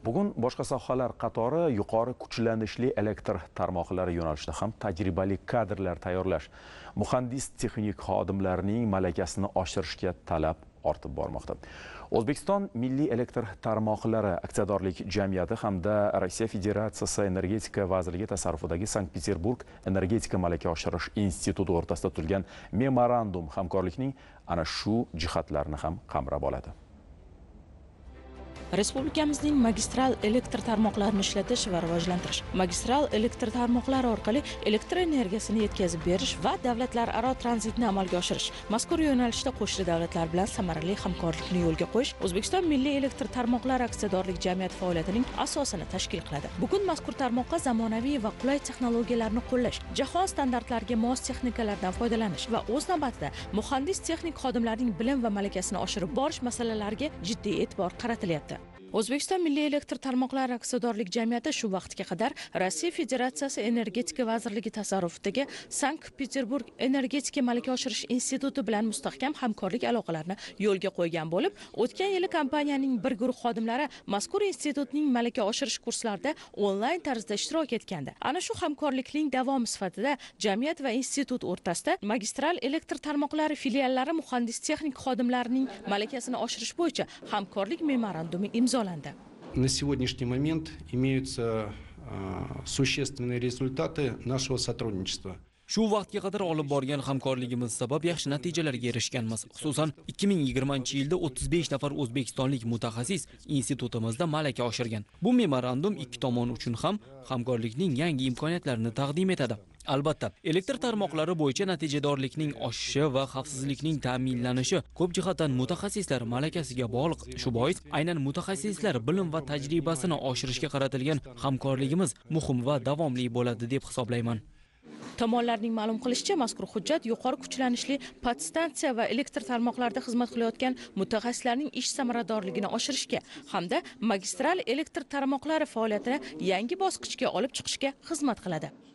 Bugun boshqa sohalar qatori yuqori kuchlanishli elektr tarmoqlari yo'nalishida ham tajribali kadrlar tayyorlash, muhandis-texnik xodimlarning malakasini oshirishga talab ortib bormoqda. O'zbekiston Milliy elektr tarmoqlari aksiyadorlik jamiyati hamda Rossiya Federatsiyasi Energetika vazirligi tasarrufidagi Sankt-Peterburg energetika malaka oshirish instituti o'rtasida tuzilgan memorandum hamkorlikning ana shu jihatlarini ham qamrab oladi. Respublikamizning magistral elektr tarmoqlarini ishlatish va rivojlantirish, magistral elektr tarmoqlari orqali elektr energiyasini yetkazib berish va davlatlararo tranzitni amalga oshirish, mazkur yo'nalishda qo'shni davlatlar bilan samarali hamkorlikni yo'lga qo'yish O'zbekiston Milliy elektr tarmoqlari aksiyadorlik jamiyati faoliyatining asosini tashkil qiladi. Bugun mazkur tarmoqqa zamonaviy va qulay texnologiyalarni qo'llash, jahon standartlariga mos texnikalardan foydalanish va o'z navbatida muhandis-texnik xodimlarning bilim va malakasini oshirib borish masalalariga jiddiy e'tibor qaratilyapti. O'zbekiston Milliy elektr tarmoqlari aksiyadorlik jamiyati shu vaqtga qadar Rossiya Federatsiyasi Energetika vazirligi tasarrufidagi Sankt-Peterburg energetika malaka oshirish instituti bilan mustahkam hamkorlik aloqalarini yo'lga qo'ygan bo'lib, o'tgan yili kompaniyaning bir guruh xodimlari mazkur institutning malaka oshirish kurslarida onlayn tarzda ishtirok etgandi. Ana shu hamkorlikning davomi sifatida jamiyat va institut o'rtasida magistral elektr tarmoqlari filiallari muhandis-texnik xodimlarining malakasini oshirish bo'yicha hamkorlik memorandumi imzolandi. На сегодняшний момент имеются существенные результаты нашего сотрудничества. Shu vaqtga qadar olib borgan hamkorligimiz sabab yaxshi natijalarga erishganmiz. Xususan, 2020-yilda 35 nafar o'zbekistonlik mutaxassis institutimizda malaka oshirgan. Bu memorandum ikki tomon uchun ham hamkorlikning yangi imkoniyatlarini taqdim etadi. Albatta, elektr tarmoqlari bo'yicha natijadorlikning oshishi va xavfsizlikning ta'minlanishi ko'p jihatdan mutaxassislar malakasiga bog'liq. Shu bois, aynan mutaxassislar bilim va tajribasini oshirishga qaratilgan hamkorligimiz muhim va davomli bo'ladi deb hisoblayman. Tomonlarning ma'lum qilishicha, mazkur hujjat yuqori kuchlanishli podstansiya va elektr tarmoqlarida xizmat qilayotgan mutaxassislarning ish samaradorligini oshirishga hamda magistral elektr tarmoqlari faoliyatini yangi bosqichga olib chiqishga xizmat qiladi.